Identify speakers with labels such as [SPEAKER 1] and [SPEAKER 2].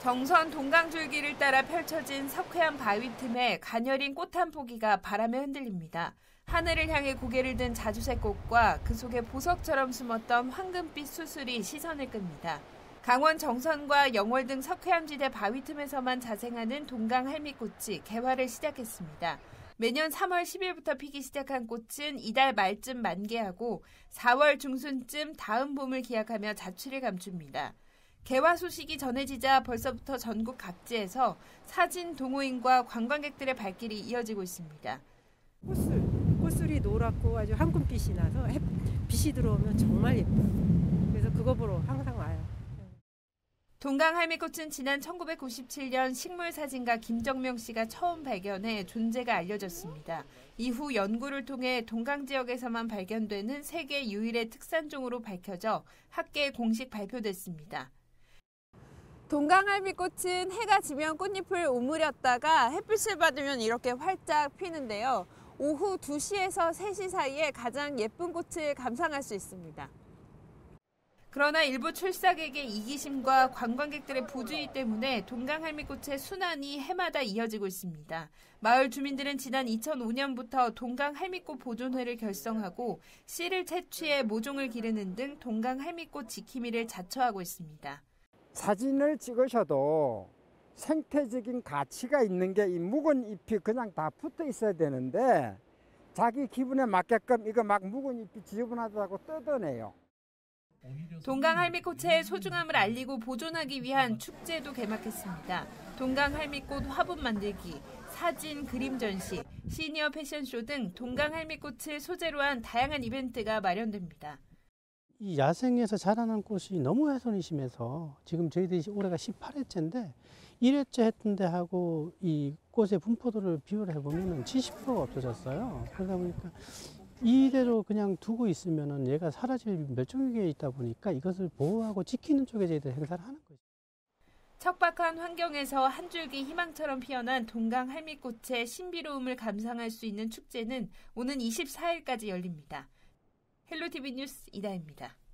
[SPEAKER 1] 정선 동강줄기를 따라 펼쳐진 석회암 바위 틈에 가녀린 꽃 한 포기가 바람에 흔들립니다. 하늘을 향해 고개를 든 자주색 꽃과 그 속에 보석처럼 숨었던 황금빛 수술이 시선을 끕니다. 강원 정선과 영월 등 석회암지대 바위 틈에서만 자생하는 동강 할미꽃이 개화를 시작했습니다. 매년 3월 10일부터 피기 시작한 꽃은 이달 말쯤 만개하고 4월 중순쯤 다음 봄을 기약하며 자취를 감춥니다. 개화 소식이 전해지자 벌써부터 전국 각지에서 사진 동호인과 관광객들의 발길이 이어지고 있습니다.
[SPEAKER 2] 꽃술이 노랗고 아주 황금빛이 나서 빛이 들어오면 정말 예뻐요. 그래서 그거 보러 항상 와요.
[SPEAKER 1] 동강 할미꽃은 지난 1997년 식물사진가 김정명 씨가 처음 발견해 존재가 알려졌습니다. 이후 연구를 통해 동강 지역에서만 발견되는 세계 유일의 특산종으로 밝혀져 학계에 공식 발표됐습니다. 동강 할미꽃은 해가 지면 꽃잎을 오므렸다가 햇빛을 받으면 이렇게 활짝 피는데요. 오후 2시에서 3시 사이에 가장 예쁜 꽃을 감상할 수 있습니다. 그러나 일부 출사객의 이기심과 관광객들의 부주의 때문에 동강 할미꽃의 순환이 해마다 이어지고 있습니다. 마을 주민들은 지난 2005년부터 동강 할미꽃 보존회를 결성하고 씨를 채취해 모종을 기르는 등 동강 할미꽃 지킴이를 자처하고 있습니다.
[SPEAKER 3] 사진을 찍으셔도 생태적인 가치가 있는 게 이 묵은 잎이 그냥 다 붙어 있어야 되는데 자기 기분에 맞게끔 이거 막 묵은 잎이 지저분하다고 뜯어내요.
[SPEAKER 1] 동강 할미꽃의 소중함을 알리고 보존하기 위한 축제도 개막했습니다. 동강 할미꽃 화분 만들기, 사진, 그림 전시, 시니어 패션쇼 등 동강 할미꽃을 소재로 한 다양한 이벤트가 마련됩니다.
[SPEAKER 4] 이 야생에서 자라는 꽃이 너무 훼손이 심해서 지금 저희들이 올해가 18회째인데 1회째 했던 데하고 이 꽃의 분포도를 비교를 해보면 70%가 없어졌어요. 그러다 보니까 이대로 그냥 두고 있으면 얘가 사라질 멸종위기에 있다 보니까 이것을 보호하고 지키는 쪽에 저희들 행사를 하는 거죠.
[SPEAKER 1] 척박한 환경에서 한 줄기 희망처럼 피어난 동강 할미꽃의 신비로움을 감상할 수 있는 축제는 오는 24일까지 열립니다. 헬로티비 뉴스 이다혜입니다.